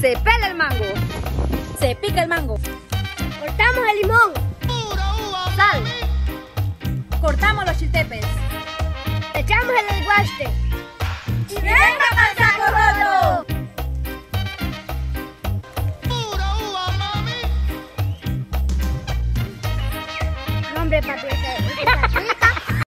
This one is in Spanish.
Se pela el mango. Se pica el mango. Cortamos el limón. Sal. Cortamos los chiltepes. Echamos el aguaste. ¡Y venga para el saco roto! Hombre, papi.